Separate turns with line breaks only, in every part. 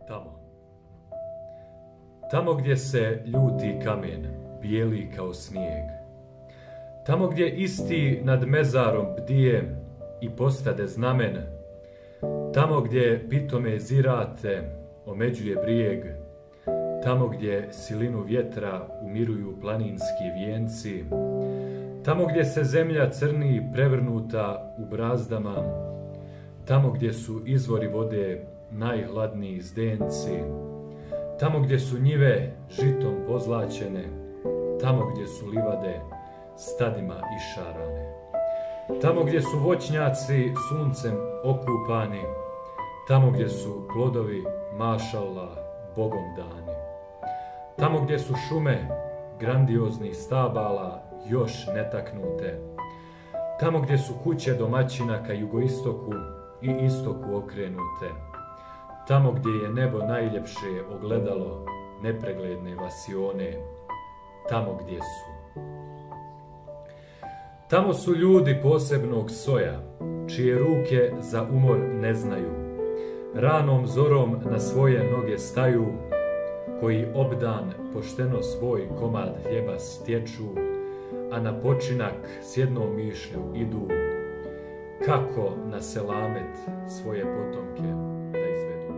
Tamo. Tamo gdje se ljuti kamen, bijeli kao snijeg. Tamo gdje isti nad mezarom bdije i postade znamen. Tamo gdje pitome zirate omeđuje brijeg. Tamo gdje silinu vjetra umiruju planinski vijenci. Tamo gdje se zemlja crni prevrnuta u brazdama. Tamo gdje su izvori vode najhladniji zdenci. Tamo gdje su njive žitom pozlačene. Tamo gdje su livade stadima išarane. Tamo gdje su voćnjaci suncem okupani. Tamo gdje su plodovi mašallah Bogom dani. Tamo gdje su šume grandioznih stabala još netaknute. Tamo gdje su kuće domaćina ka jugoistoku i istoku okrenute. Tamo gdje je nebo najljepše ogledalo nepregledne vasione. Tamo gdje su. Tamo su ljudi posebnog soja, čije ruke za umor ne znaju. Ranom zorom na svoje noge staju, koji obdan pošteno svoj komad hljeba stječu, a na počinak s jednom mišlju idu, kako na selamet svoje potomke da izvedu.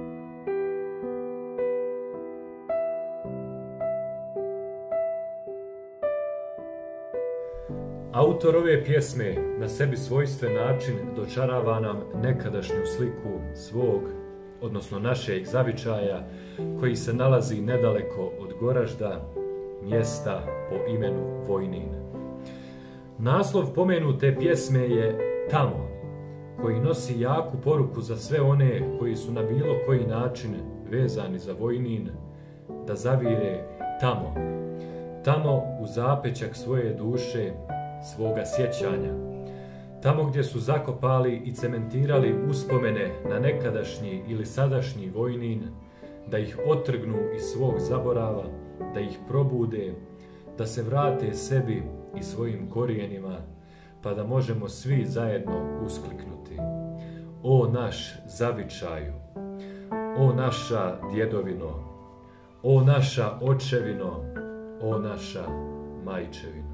Autor ove pjesme na sebi svojstven način dočarava nam nekadašnju sliku svog, odnosno našeg zavičaja, koji se nalazi nedaleko od Goražda, mjesta po imenu Vojnin. Naslov pomenute pjesme je Tamo, koji nosi jaku poruku za sve one koji su na bilo koji način vezani za Vojnin, da zavire tamo, tamo u zapećak svoje duše, svoga sjećanja, tamo gdje su zakopali i cementirali uspomene na nekadašnji ili sadašnji Vojnin, da ih otrgnu iz svog zaborava, da ih probude, da se vrate sebi i svojim korijenima, pa da možemo svi zajedno uskliknuti: o naš zavičaju, o naša djedovino, o naša očevino, o naša majčevino.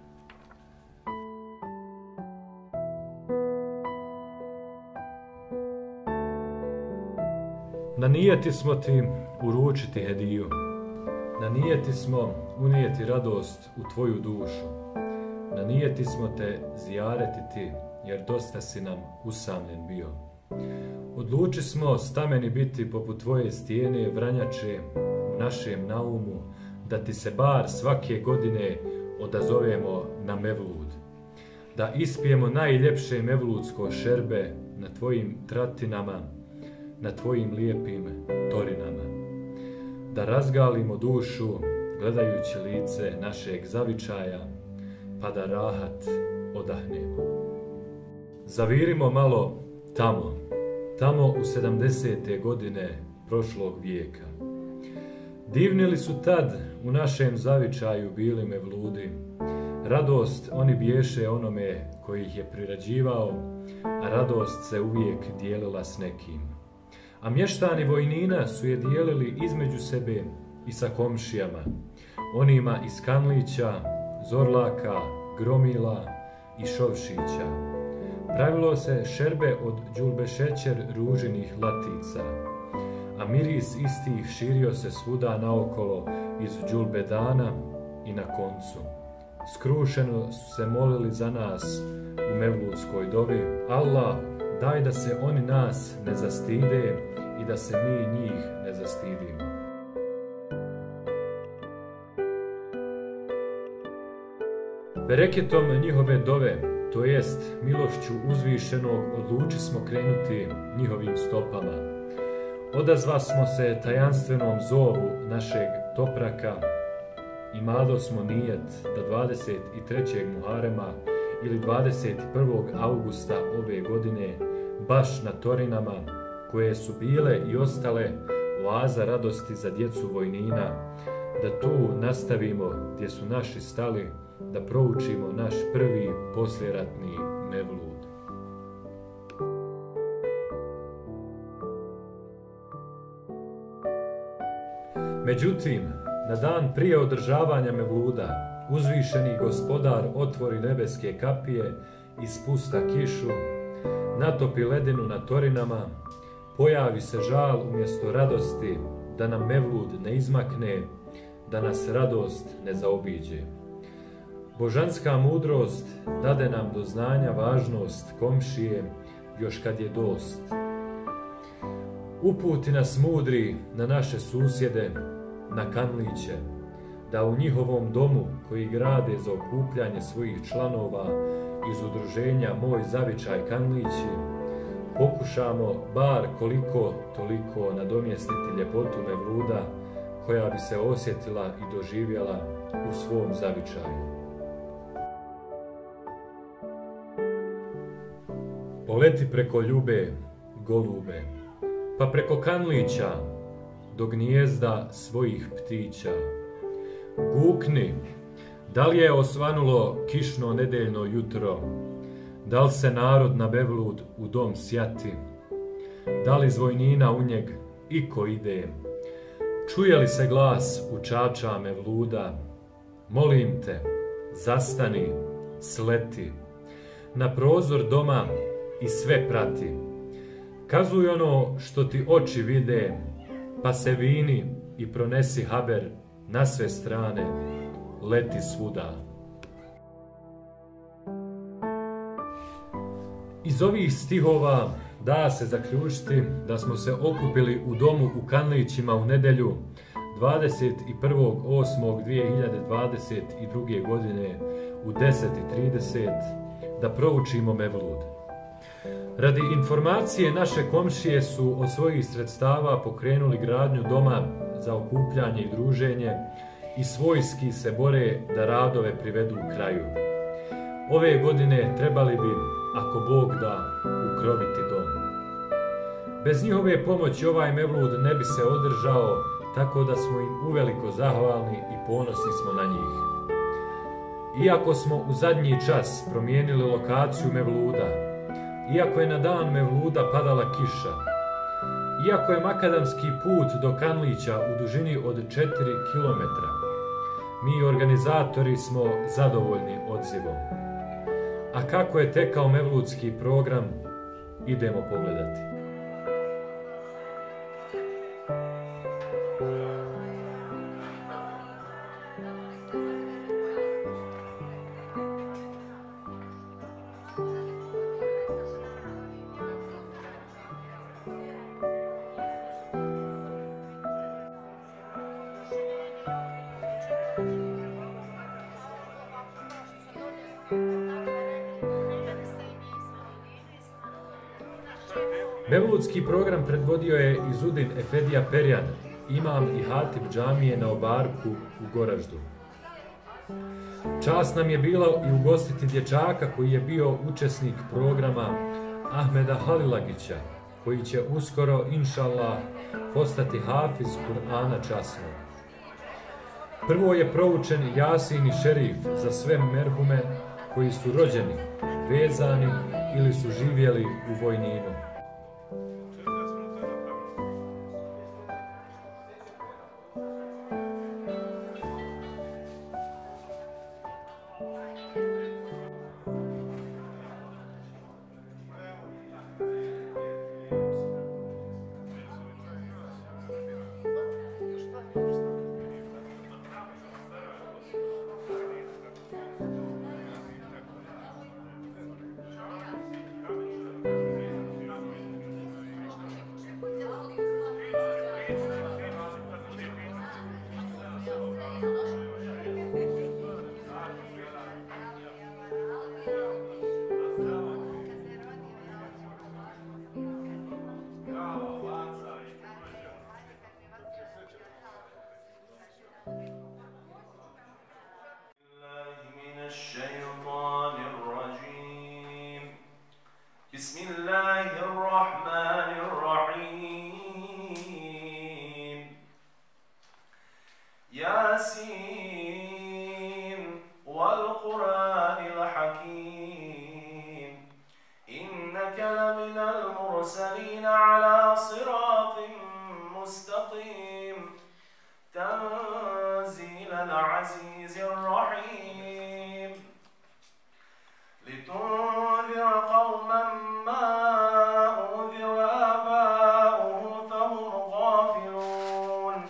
Na nijeti smo ti uručiti hediju, na nijeti smo unijeti radost u tvoju dušu, na nijeti smo te zijaretiti, jer dosta si nam usamljen bio. Odluči smo stameni biti poput tvoje stijene vranjače u našem naumu, da ti se bar svake godine odazovemo na mevlud, da ispijemo najljepše mevludsko šerbe na tvojim tratinama, na tvojim lijepim torinama, da razgalimo dušu gledajući lice našeg zavičaja, pa da rahat odahnemo. Zavirimo malo tamo, tamo u 70. godine prošlog vijeka. Divni li su tad u našem zavičaju bili mevludi, radost oni biješe onome koji ih je prirađivao, a radost se uvijek dijelila s nekim. A mještani Vojnina su je dijelili između sebe i sa komšijama, onima iz Kanlića, Zorlaka, Gromila i Šovšića. Pravilo se šerbe od đulbe šećer ružinih latica, a miris istih širio se svuda naokolo iz đulbe dana i na koncu. Skrušeno su se molili za nas u mevludskoj dovi: Allah, daj da se oni nas ne zastide i da se mi njih ne zastidimo. Bereketom njihove dove, to jest milošću uzvišenog, odluči smo krenuti njihovim stopama. Odazva smo se tajanstvenom zovu našeg topraka i mado smo nijet da 23. Muharema ili 21. augusta ove godine, baš na torinama, koje su bile i ostale oaza radosti za djecu Vojnina, da tu nastavimo gdje su naši stali, da proučimo naš prvi posljeratni mevlud. Međutim, na dan prije održavanja mevluda, uzvišeni gospodar otvori nebeske kapije i spusta kišu, natopi ledinu na torinama, pojavi se žal umjesto radosti, da nam mevlud ne izmakne, da nas radost ne zaobiđe. Božanska mudrost dade nam do znanja važnost komšije još kad je dost. Uputi nas mudri na naše susjede, na Kanliće, da u njihovom domu koji grade za okupljanje svojih članova iz udruženja Moj zavičaj Kanlići, pokušamo bar koliko toliko nadomjestiti ljepotu mevluda koja bi se osjetila i doživjela u svom zavičaju. Poleti preko ljube, golube, pa preko Kanlića do gnijezda svojih ptića. Gukni, da li je osvanulo kišno nedeljno jutro, da li se narod na mevlud u dom sjati, da li zvojnina u njeg iko ide, čuje li se glas u čača mevluda, molim te, zastani, sleti, na prozor doma i sve prati. Kazuj ono što ti oči vide, pa se vini i pronesi haber na sve strane, leti svuda. Iz ovih stihova da se zaključiti da smo se okupili u domu u Kanlićima u nedjelju 21.8.2022. godine u 10:30 da proučimo mevlud. Radi informacije, naše komšije su od svojih sredstava pokrenuli gradnju doma za okupljanje i druženje i svojski se bore da radove privedu u kraju. Ove godine trebali bi, ako Bog da, ukroviti dom. Bez njihove pomoći ovaj mevlud ne bi se održao, tako da smo im uveliko zahvalni i ponosni smo na njih. Iako smo u zadnji čas promijenili lokaciju mevluda, iako je na dan mevluda padala kiša, iako je makadamski put do Kanlića u dužini od 4 km, mi organizatori smo zadovoljni odzivom. A kako je tekao mevludski program, idemo pogledati. Mevludski program predvodio je Izudin Efedija Perjan, imam i hatib džamije na Obarku u Goraždu. Čast nam je bilo i ugostiti dječaka koji je bio učesnik programa Ahmeda Halilagića, koji će uskoro, inšallah, postati hafiz Kur'ana časnog. Prvo je proučen Jasin i Šerif za sve merhume koji su rođeni, vezani ili su živjeli u vojninu.
تنزيل العزيز الرحيم لتنذر قوما ما أنذر آباؤهم فهم غافلون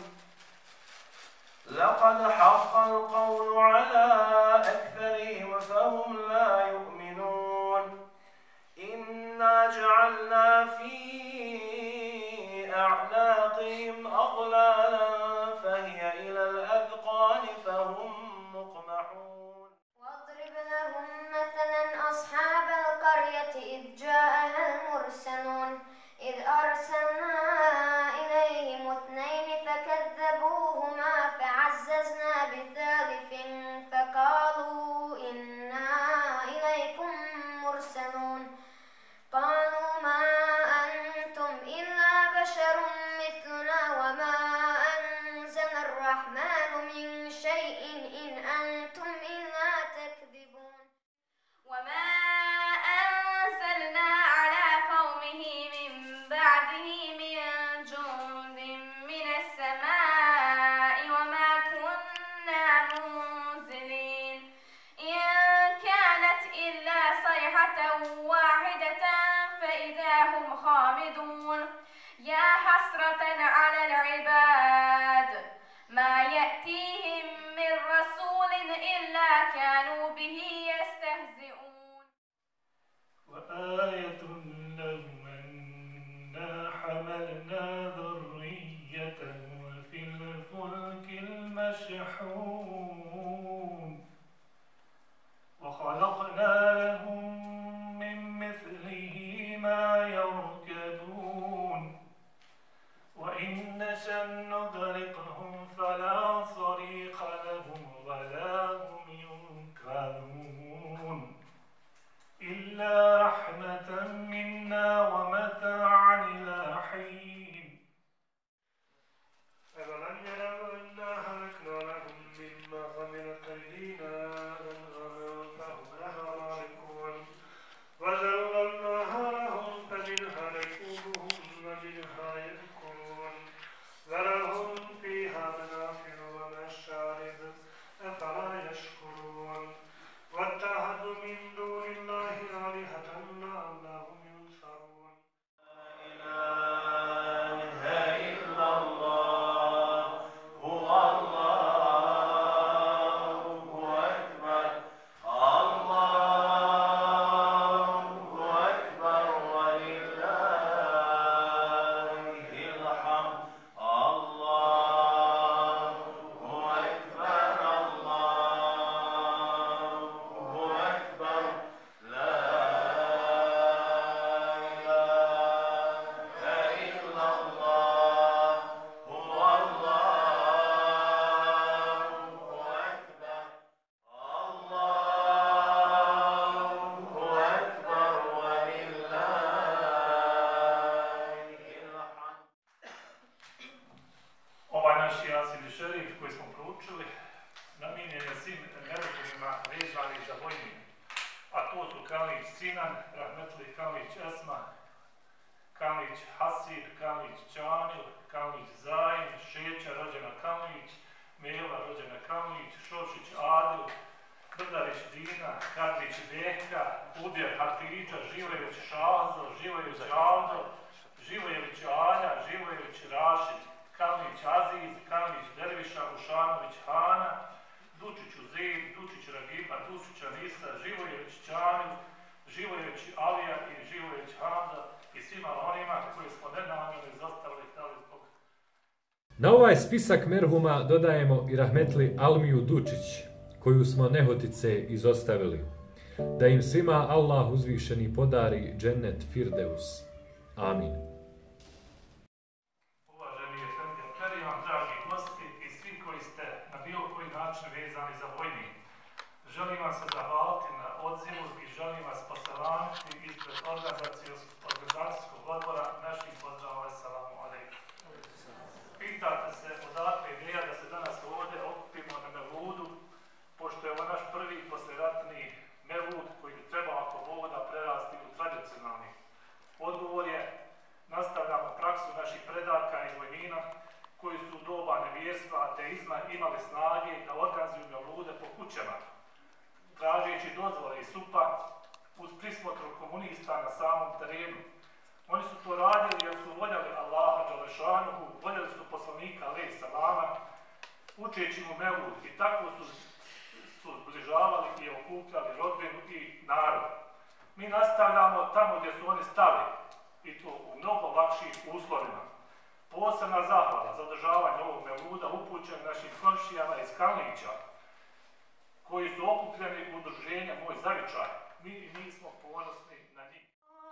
لقد حق القول على أكثرهم فهم لا يؤمنون إنا جعلنا في أعناقهم أغلالا فهي إلى الأذقان فهم مقمحون
واضرب لهم مثلا أصحاب القرية إذ جاءها المرسلون إذ أرسلنا إليهم اثنين فكذبوهما فعززنا بثالث فقالوا إنا إليكم مرسلون قالوا ما أنتم إلا بشر مثلنا وما أنزل الرحمن من شيء إن أنتم إلا تكذبون
وما أنزلنا على قومه من بعده من جند من السماء وما كنا منزلين إن كانت إلا صيحة واحدة فإذا هم خامدون يا حسرة على العباد ما يأتيهم من رسول إلا كانوا به يستهزئون
وآية لهم أنا حملنا ذريتهم في الفلك المشحون وخلقنا لهم من مثله ما يركبون وإن نشأ نغرقهم فلا صريخ لهم ولا هم ينقذون إلا رحمة منا ومتاعا إلى حين أفلم يروا أنا خلقنا لهم مما عملت أيدينا أنعاما فهم لها مالكون وذللناها لهم فمنها ركوبهم ومنها يأكلون ولهم فيها منافع ومشارب أفلا يشكرون واتخذوا من دون الله آلهة لعلهم ينصرون
لا إله إلا الله هو الله أكبر الله أكبر ولله الحمد الله أكبر الله أكبر لا إله إلا الله هو الله أكبر الله أكبر ولله الحمد.
Ovaj naš Jasin šerif koji smo proučili namijenjen je svim nerođenima vezani za vojnim, a to su Kalić Sinan, Rahmetli Kalić Esma, Kalić Hasir, Kalić Čamil, Kalić Zajin, Šeća rođena Kalić, Mela rođena Kalić, Šošić Adil, Brdarić Dina, Kadrić Beka, Udjer Hatidža, Živojević Šazo, Živojević Aldo, Živojević Alja, Živojević Rašid, Kalnić Aziz, Kalnić Derviša, Ušanović Hana, Dučić Uzeir, Dučić Ragiba, Dučić Anisa, Živojević Čamil, Živojević Alija i Živojević Hamza i svima onima koji smo nenamjerno izostavili htjeli zbog.
Na ovaj spisak merhuma dodajemo i rahmetli Almiju Dučić, koju smo nehotice izostavili. Da im svima Allah uzvišeni podari džennet Firdeus. Amin.
Uvaženi Efendija Keriman, dragi gosti i svi koji ste na bilo koji način vezani za vojni. Želim vam se zahvaliti na odzivu i želim vas poselamiti ispred organizacijskog odbora naših pozdrava. Assalamu alaikum. Pitate se odakle ideja da se danas ovdje okupimo na Mevludu, pošto je ovo naš prvi poslijeratni Mevlud koji bi trebao ako Bog da prerasti u tradicionalni. Odgovor je nastavljamo praksu naših predaka iz vojnina koji su u doba nevjerstva, umista na samom terenu. Oni su to radili jer su voljeli Allaha Đelešanuhu, voljeli su poslanika alejhi selama, učeći mu mevlud i tako su zbližavali i okupljali rodbinu i narod. Mi nastavljamo tamo gdje su oni stali i to u mnogo lakših uslovima. Posebna zahvala za održavanje ovog mevluda upućen našim komšijama iz Kalnića, koji su okupljeni u udruženje Moj zavičaj. Mi smo ponosni na njih.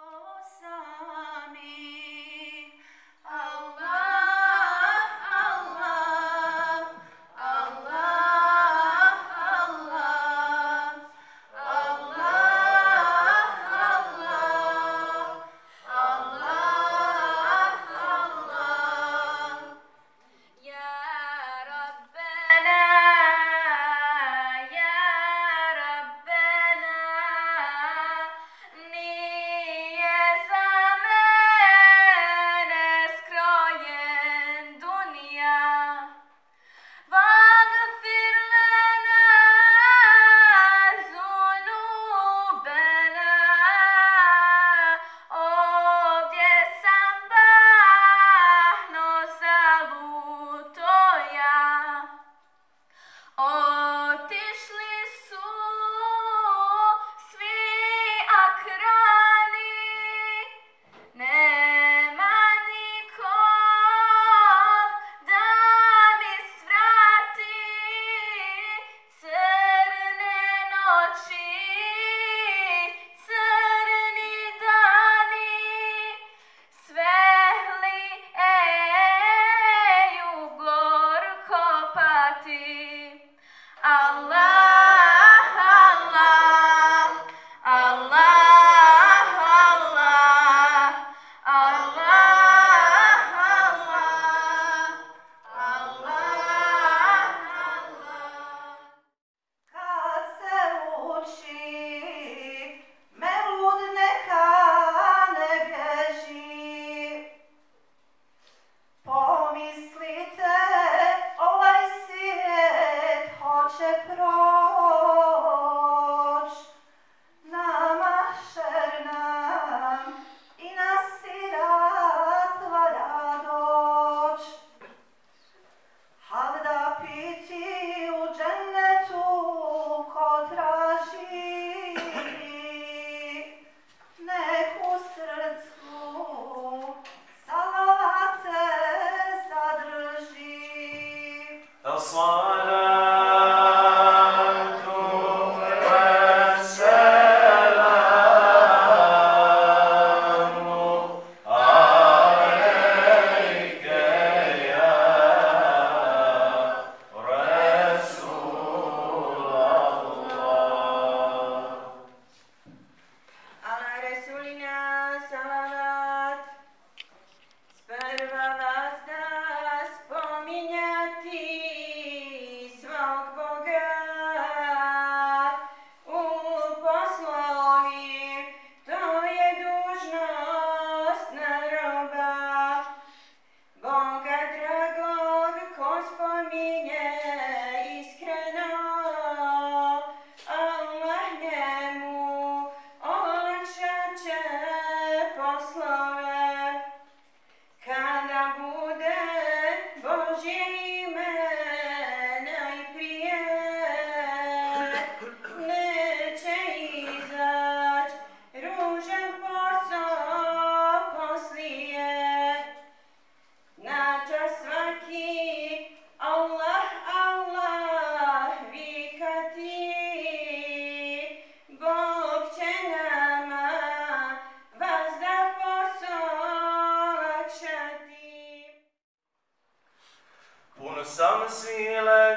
Sam svile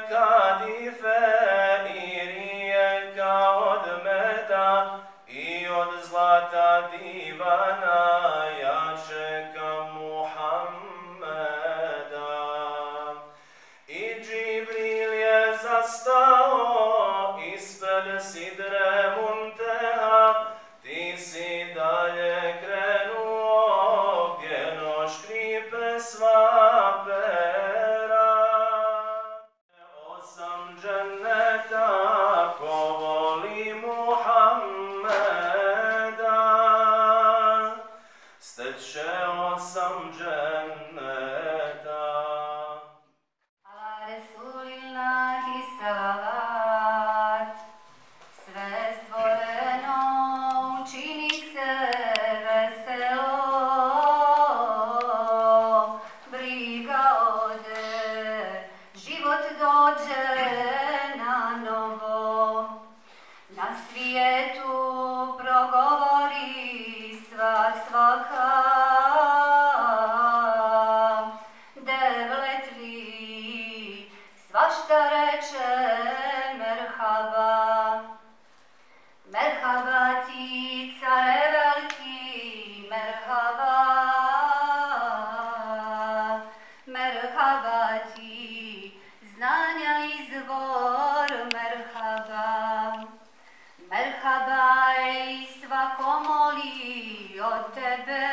kadife i rijeka od meda i od zlata divana ja čekam Muhammeda. I Džibril je zastao ispred sidre Munteha, ti si dalje krenuo gdje noć škripe sva pera. Osam dženneta ko voli Muhammeda, sam dženneta.
Ala Resulillahi salavat, sve stvoreno učini se veselo, briga ode, život dođe na novo, na svijetu progovori sva svaka, devletli svašta reče merhaba. Merhaba ti care veliki, merhaba. Merhaba ti znanja izvor, merhaba. Merhaba ej svako moli od tebe,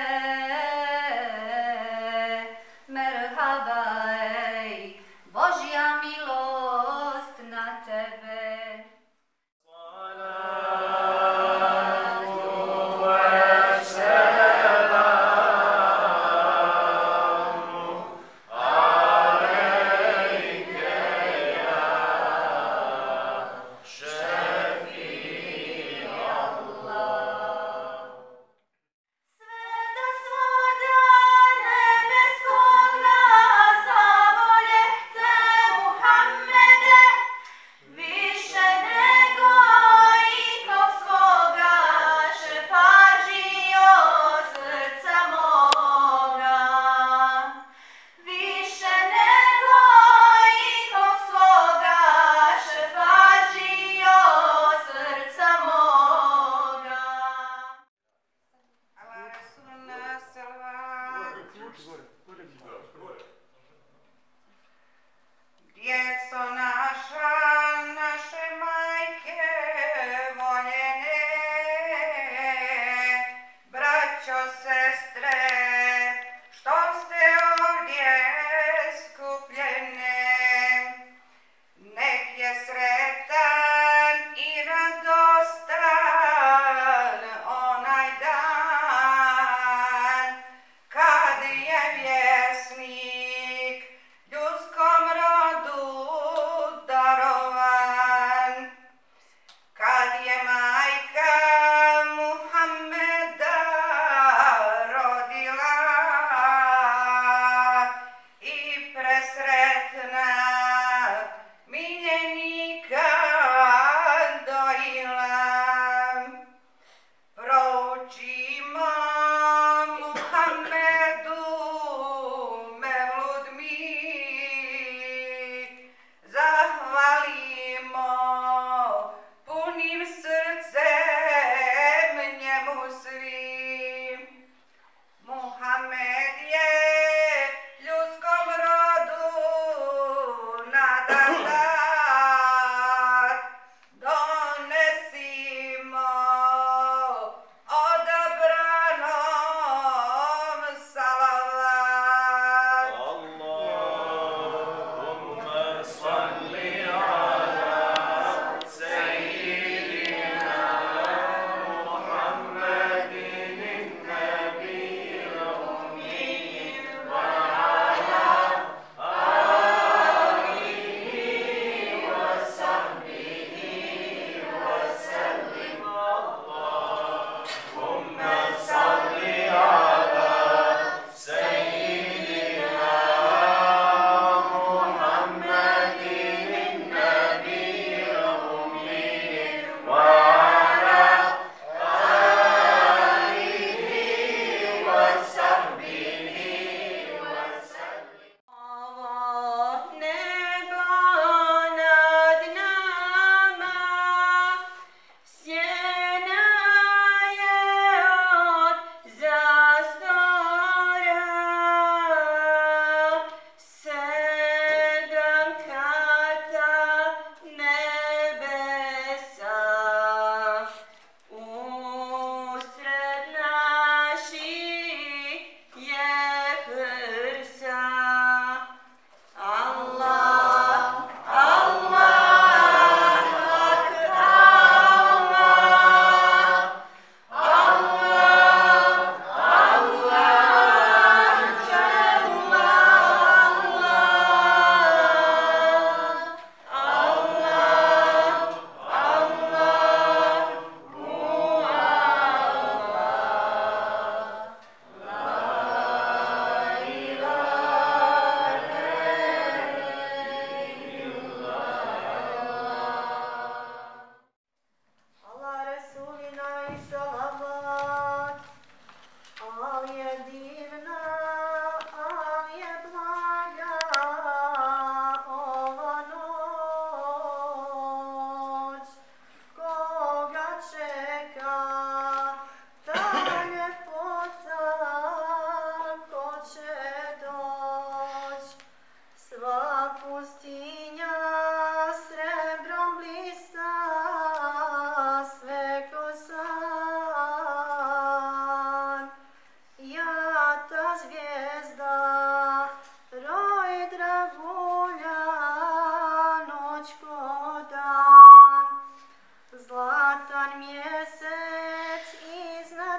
merhaba ej Božja milost na tebe.
Djeco naša, naše majke voljene, braćo, sestre, što ste ovdje skupljene, nek je sretan i radostan onaj dan, kad je vjesnik ljudskom rodu darovan, kad je majka Muhammeda rodila.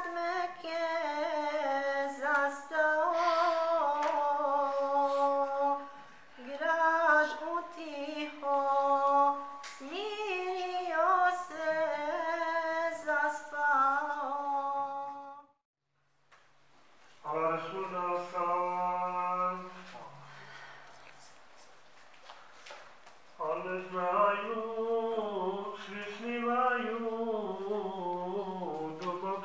nad Mekke zastao, grad utiho, smirio se, zaspao.
Ala Rasulna salam. Ali znaju, svi snimaju dubok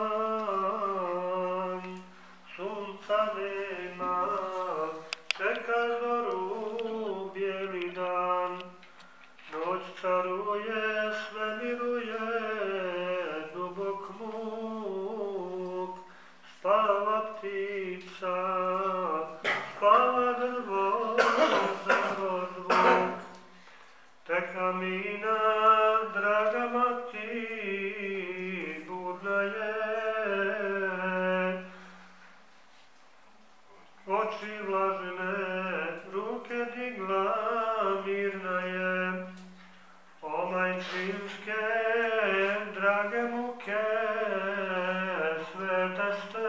san. Sunca nema, čeka zoru bijeli dan. Noć caruje, sve miruje, dubok muk. Spava ptica, spava drvo, drvo zvuk. Tek Amina, draga mati, budna je. Oči vlažne, ruke digla, mirna je. O majčinske, drage muke, sveta ste,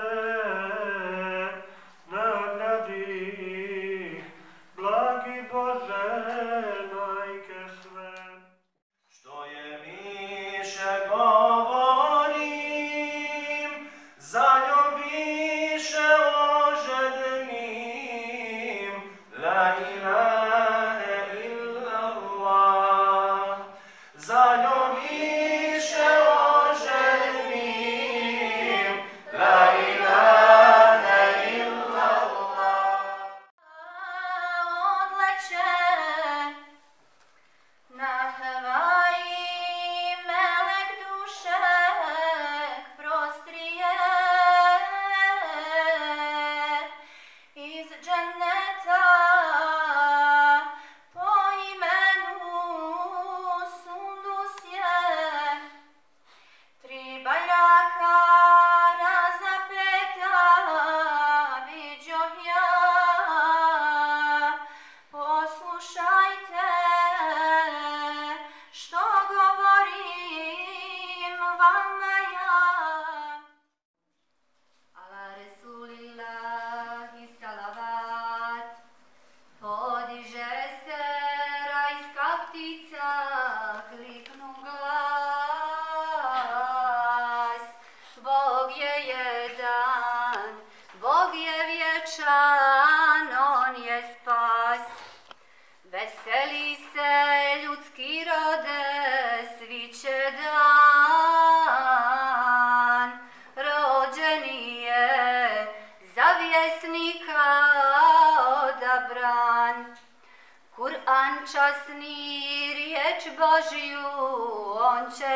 nagradi, blagi Bože, majke sve.
Što je više govorim, za njom više oželim. La ilahe illallah, za njom više oželim. La ilahe illallah.
Odleće na Havaji melek duše prostrije, iz dženneta po imenu Sundus je. Tri bajraka razapeta viđoh ja. Poslušajte što govorim vama ja. Ala Resulillahi salavat, podiže se rajska ptica, kliknu glas. Bog je jedan, Bog je vječan, on je spas. Veseli se ljudski rode, sviće dan. Rođeni je za vjesnika odabran. Kur'an časni, riječ Božju on će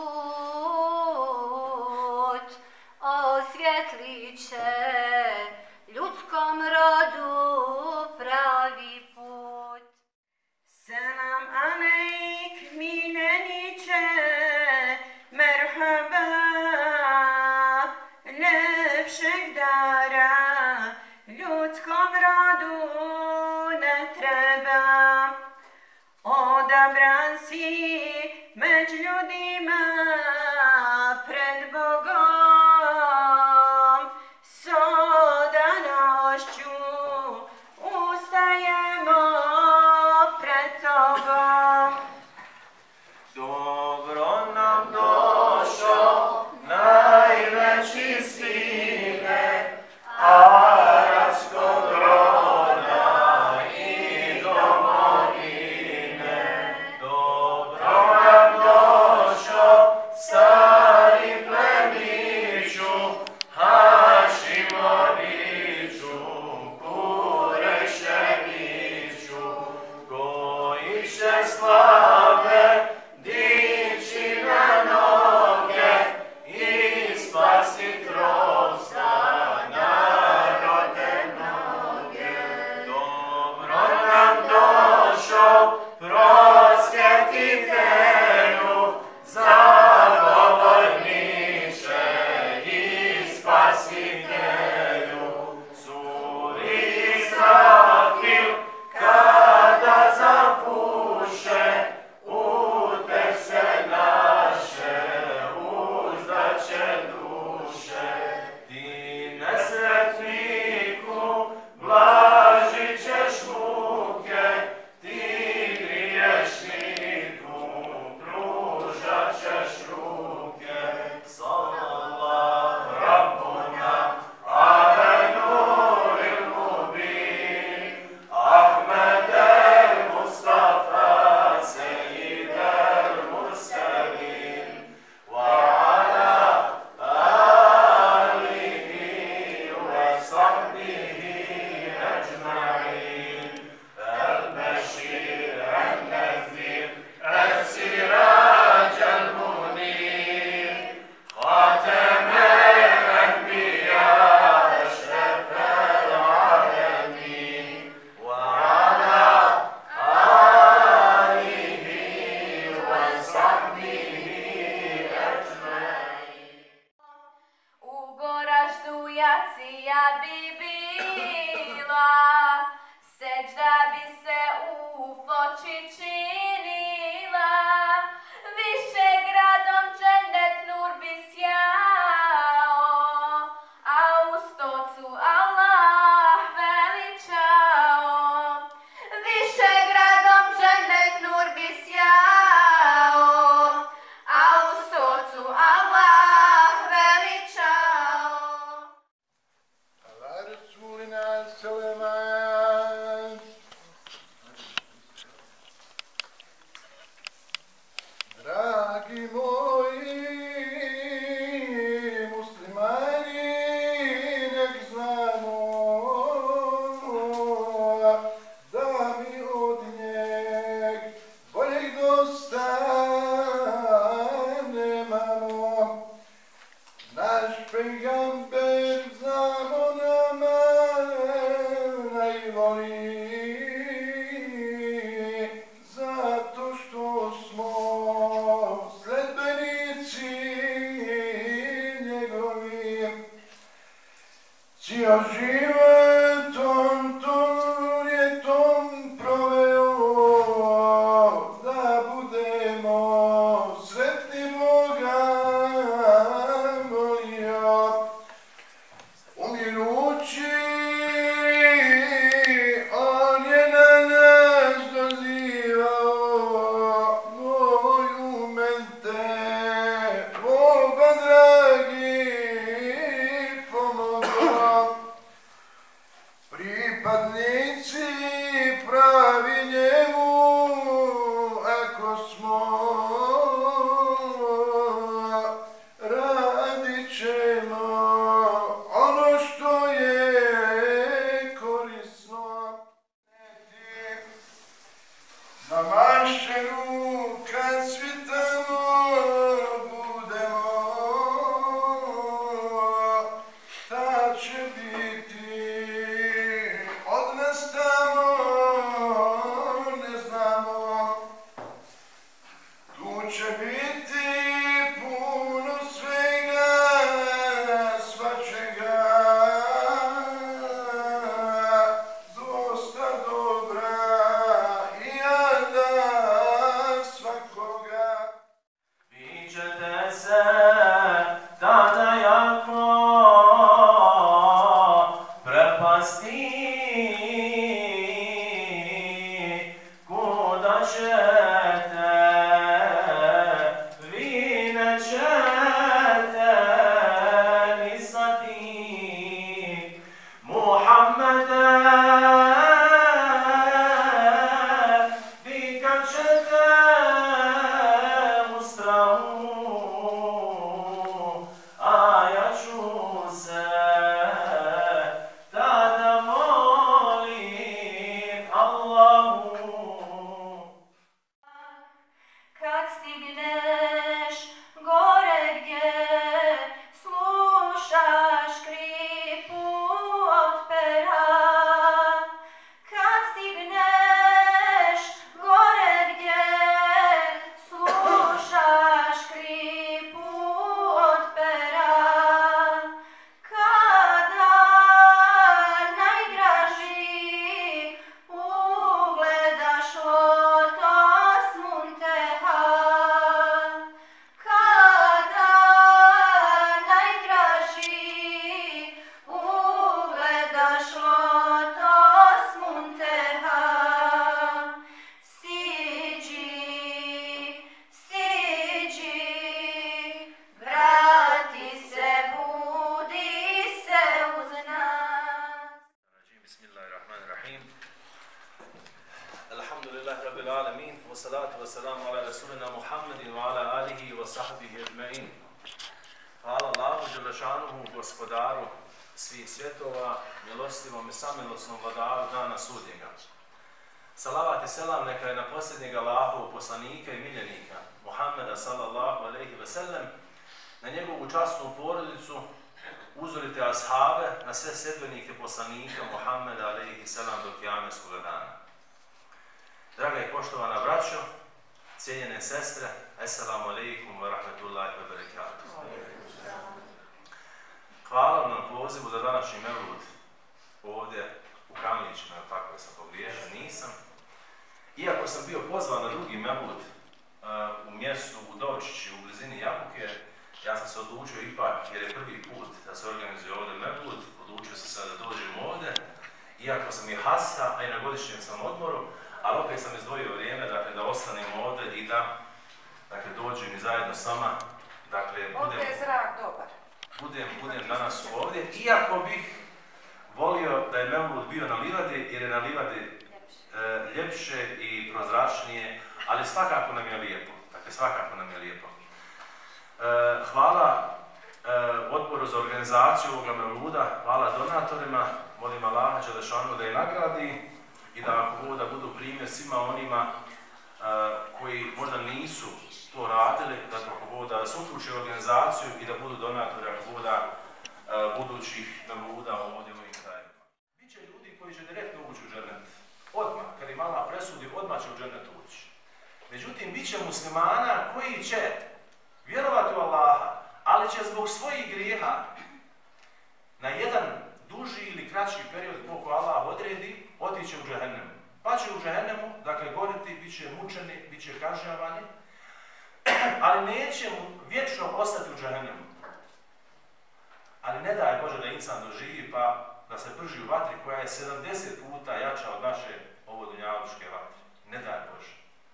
čut. Osvjetlit će ljudskom rodu pravi put.
Selam alejk mileniče, merhaba, lepšeg dara ljudskom rodu ne treba. Odabran si među ljudima pred Bogom, s odanošću ustajemo pred tobom.
Dobro nam došao najveći sine, arapskog roda i domovine. Dobro nam došao stari plemiću, Hašimoviću, Kureševiću, koji će slave dići na noge i spasit
jacija bi bila, seđda bi se u ploči činila, više gradom džennet nur bi sjao, a u stocu Allah veličao. Više gradom džennet nur bi sjao, a u stocu Allah veličao.
Ala Rasulina Seleman. Dragi moji muslimani, nek znamo da mi od njeg boljeg dosta nemamo. Naš pejgamber znamo nama najbolji, zato što smo sledbenici njegovi. Cijel život on proveo da budemo sretni Boga molio. Umirući on je na nas dozivao, moj umente, Boga dragi pomogao. Pripadnici pravi njemu, ako smo, radit ćemo ono što je korisno. Na mašeru kad svitamo budemo, šta će biti od nas tamo ne znamo. Tu će biti puno svega, svačega, dosta dobra i jada svakoga.
Vi ćete se tada jako prepasti, kuda ćete, vi nećete ni znati. Muhammede, vi kad ćete u strahu, a ja ću se tada molim Allahu.
Kad stigneš gore gdje slušaš kripu od pera, kad stigneš gore gdje slušaš kripu od pera, kada najdraži ugledaš lotos munteha, kada najdraži ugledaš lotos munteha, siđi, vrati se, budi se uz nas.
Bismillahirrahmanirrahim. Alhamdulillahi rabbil alamin, wa salatu wa salamu ala rasulina Muhammedin wa ala alihi wa sahbihi ajma'in. Hvala Allahu Đelešanuhu, gospodaru svih svjetova, milostivom i samilosnom vladaru dana sudnjega. Salavat i selam neka je na posljednjeg Allahovog poslanika i miljenika, Muhammeda sallallahu alejhi ve sellem, na njegovu časnu porodicu, uzorite ashabe, na sve sedbenike poslanika Muhammeda alejhi selam do kijametskog dana. Draga i poštovana braćo, cijenjene sestre, assalamu alaikum wa rahmatullahi wa barakatuh. Hvala vam na pozivu za današnji mevlud ovdje u Kamlićima, tako da sam pogriješio, nisam. Iako sam bio pozvan na drugi mevlud u mjestu u Dovčići u blizini Jabuke, ja sam se odlučio ipak, jer je prvi put da se organizuje ovdje mevlud, odlučio sam se da dođem ovdje, iako sam je hasta, a i na godišnjem sam odmoru, ali opet sam izdvojio vrijeme dakle, da ostanem ovdje i da dakle, dođem i zajedno s vama. Dakle,
Ovdje je zrak dobar.
Budem danas ovdje, iako bih volio da je mevlud bio na livadi, jer je na livadi ljepše i prozračnije, ali svakako nam je lijepo. Dakle, svakako nam je lijepo. Hvala odboru za organizaciju ovoga mevluda, hvala donatorima, molim Allaha Đelešanu da je nagradi i da ako da budu primjer svima onima koji možda nisu to radili, da se uključe u organizaciju i da budu donatori ako da budućih mevluda ovdje u ovim krajima. Biće ljudi koji će direktno ući u džennet. Odmah, kad im Allah presudi, odmah će u džennet ući. Međutim, bit će muslimana koji će vjerovati u Allaha, ali će zbog svojih grijeha na jedan duži ili kraći period koliko Allah odredi, otići u džehennemu. Pa će u džehennemu, dakle, goriti, bit će mučeni, bit će kažnjavani, ali neće mu vječno ostati u džehennemu. Ali ne daj Bože da insan doživi pa da se prži u vatri koja je 70 puta jača od naše ovo dunjaluške vatre. Ne daj Bože.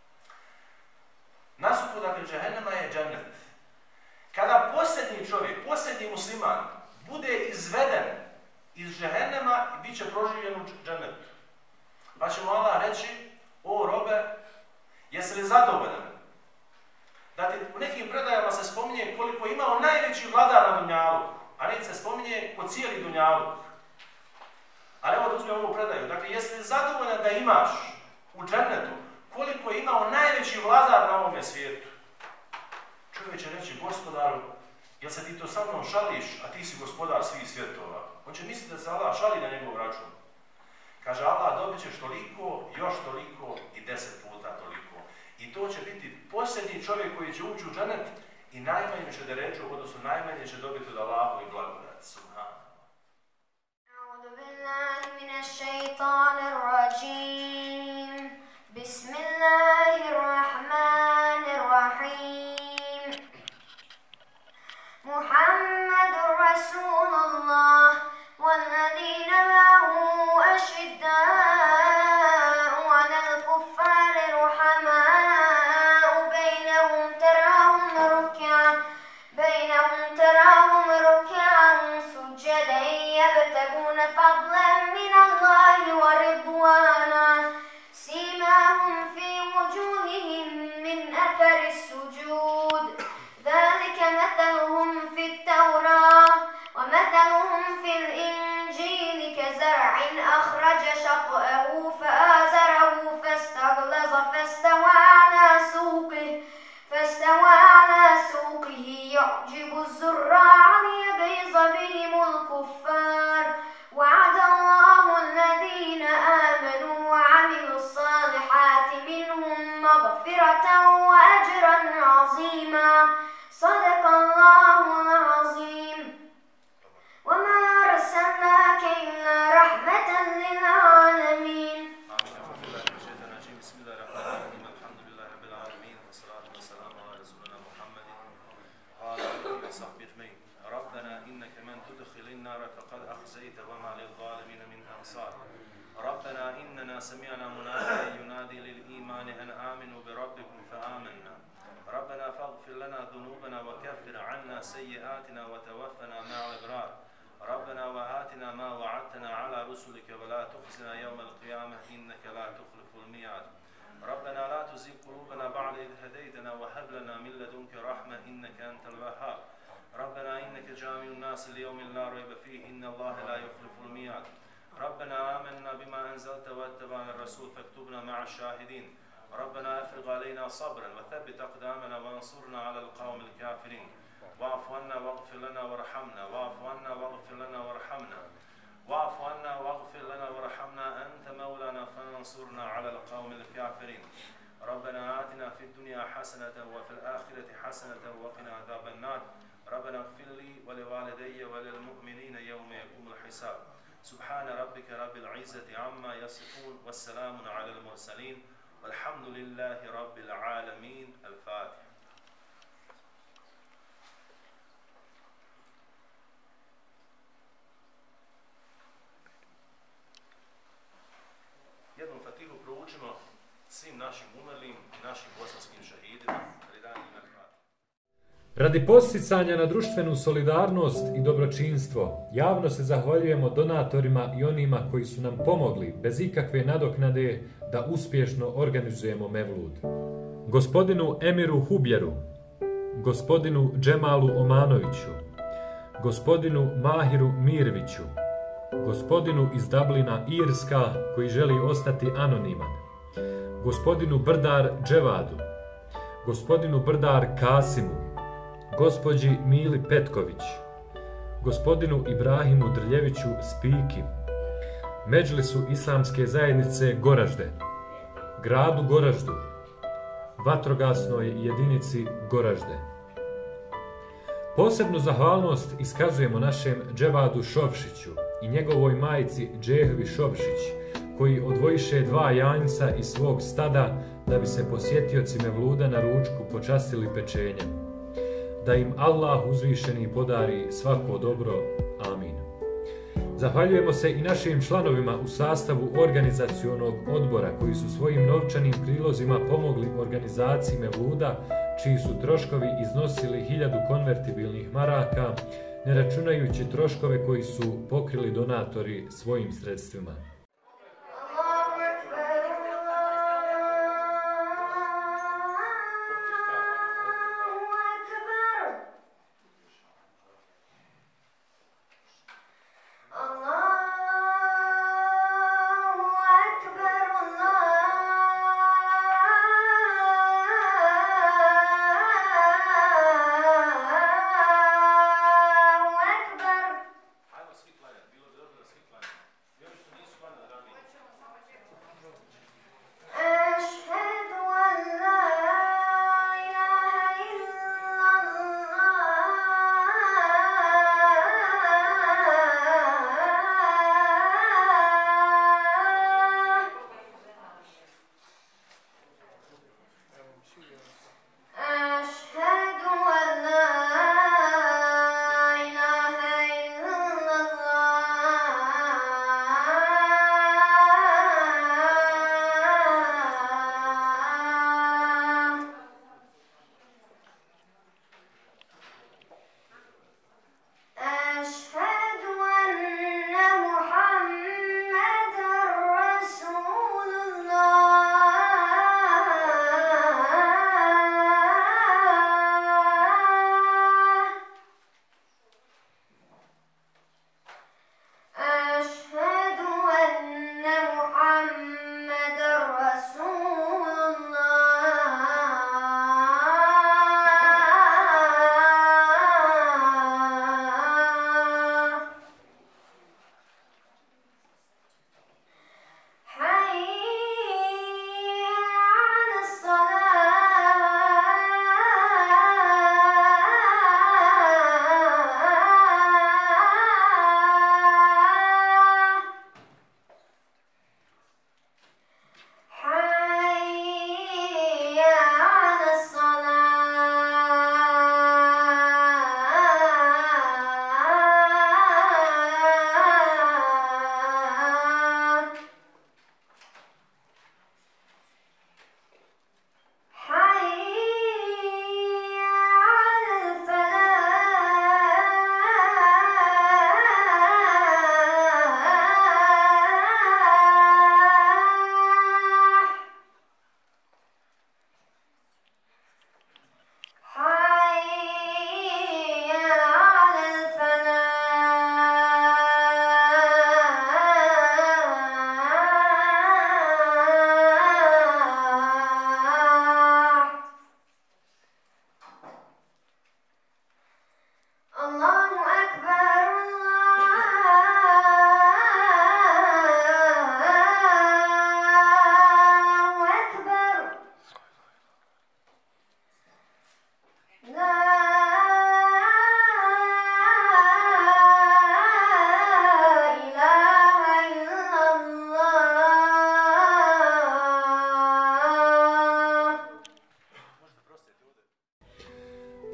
Nasuprot dakle džehennema je džennet. Kada posljednji čovjek, posljednji musliman bude izveden iz džehennema i bit će proživljen u džennetu. Pa će mu Allah reći, o robe, jesi li zadovoljan? Da ti u nekim predajama se spominje koliko je imao najveći vladar na dunjalu, a ne se spominje ko cijeli dunjalu. Ali evo da uzmem ovu predaju. Dakle, jesi li zadovoljan da imaš u džennetu koliko je imao najveći vladar na ovome svijetu? Čovjek će reći, gospodaru, jel se ti to sa mnom šališ, a ti si gospodar svih svjetova? On će misliti da se Allah šali na njegov račun. Kaže Allah, dobit ćeš toliko, još toliko i 10 puta toliko. I to će biti posljednji čovjek koji će ući u džennet i najmanje će da reći, odnosno najmanje će dobiti od Allahu i blagodat. Subhanallah.
أعوذ بالله من الشيطان الرجيم بسم الله الرحمن الرحيم محمد رسول الله والذين معه أشداء على الكفار رحماء بينهم تراهم ركعا سجدا يبتغون فضلا من الله ورضوانا سيماهم في وجوههم من أثر السجود ذلك مثلهم في التوراة ومثلهم في الإنجيل كزرع أخرج شطأه فآزره فاستغلظ فاستوى على سوقه يعجب الزراع ليغيظ بهم الكفار وعد الله الذين آمنوا وعملوا الصالحات منهم مغفرة وأجرا عظيما صدق الله العظيم وما أرسلناك إلا رحمة للعالمين
ربنا إنك من تدخل النار فقد أخزيت وما للظالمين من أنصار ربنا إننا سمعنا مناديا ينادي للإيمان أن آمنوا بربكم فآمنا ربنا فاغفر لنا ذنوبنا وكفر عنا سيئاتنا وتوفنا مع الأبرار ربنا وآتنا ما وعدتنا على رسلك ولا تخزنا يوم القيامة إنك لا تخلف الميعاد ربنا لا تزغ قلوبنا بعد إذ هديتنا وهب لنا من لدنك رحمة إنك أنت الوهاب ربنا إنك جامع الناس ليوم لا ريب فيه إن الله لا يخلف الميعاد ربنا آمنا بما أنزلت واتبعنا الرسول فاكتبنا مع الشاهدين ربنا أفرغ علينا صبرا وثبت أقدامنا وانصرنا على القوم الكافرين واعف عنا واغفر لنا وارحمنا واعف عنا واغفر لنا وارحمنا واعف عنا واغفر لنا وارحمنا أنت مولانا فانصرنا على القوم الكافرين ربنا آتنا في الدنيا حسنة وفي الآخرة حسنة وقنا عذاب النار ربنا اغفر لي ولوالدي وللمؤمنين يوم يقوم الحساب سبحان ربك رب العزة عما يصفون والسلام على المرسلين والحمد لله رب العالمين. الفاتحة. Jednu fatihu proučimo svim našim umrlim i našim bosanskim šehidima.
Radi podsticanja na društvenu solidarnost i dobročinstvo, javno se zahvaljujemo donatorima i onima koji su nam pomogli bez ikakve nadoknade da uspješno organizujemo Mevlud. Gospodinu Emiru Hubjeru, gospodinu Džemalu Omanoviću, gospodinu Mahiru Mirviću, gospodinu iz Dublina Irska koji želi ostati anoniman, gospodinu Brdar Dževadu, gospodinu Brdar Kasimu, gospođi Mili Petković, gospodinu Ibrahimu Drljeviću Spiki, Medžlisu Islamske zajednice Goražde, gradu Goraždu, vatrogasnoj jedinici Goražde. Posebnu zahvalnost iskazujemo našem Dževadu Šovšiću i njegovoj majci Džehvi Šovšić, koji odvojiše 2 janjca iz svog stada da bi se posjetioci Mevluda na ručku počastili pečenjem. Da im Allah uzvišeni podari svako dobro. Amin. Zahvaljujemo se i našim članovima u sastavu organizacionog odbora koji su svojim novčanim prilozima pomogli organizaciji Mevluda, čiji su troškovi iznosili 1000 konvertibilnih maraka, ne računajući troškove koji su pokrili donatori svojim sredstvima.
Ajmo svi klanjati, bilo bi dobro da svi klanjamo. I oni što nisu klanjali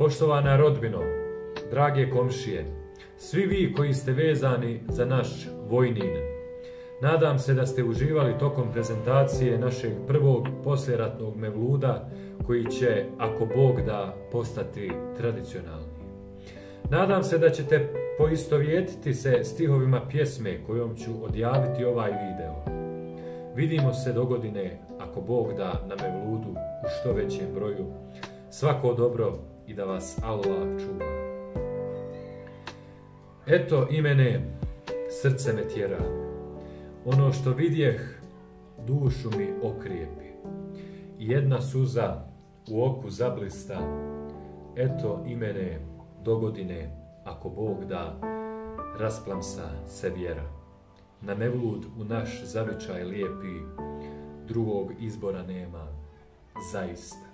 Poštovana rodbino, drage komšije, svi vi koji ste vezani za naš Vojnin, nadam se da ste uživali tokom prezentacije našeg prvog poslijeratnog mevluda koji će, ako Bog da, postati tradicionalni. Nadam se da ćete poistovjetiti se stihovima pjesme kojom ću odjaviti ovaj video. Vidimo se dogodine, ako Bog da, na mevludu u što većem broju. Svako dobro i da vas Allah čuva. Eto i mene, srce me tjera. Ono što vidjeh, dušu mi okrijepi. Jedna suza u oku zablista. Eto i mene, dogodine, ako Bog da, rasplamsa se vjera. Na mevlud u naš zavičaj lijepi, drugog izbora nema, zaista.